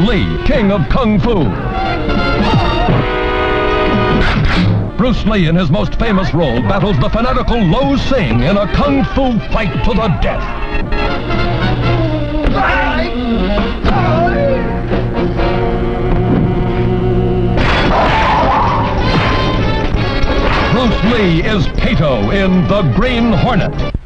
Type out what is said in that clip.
Lee, king of Kung Fu. Bruce Lee, in his most famous role, battles the fanatical Lo Sing in a Kung Fu fight to the death. Bruce Lee is Kato in The Green Hornet.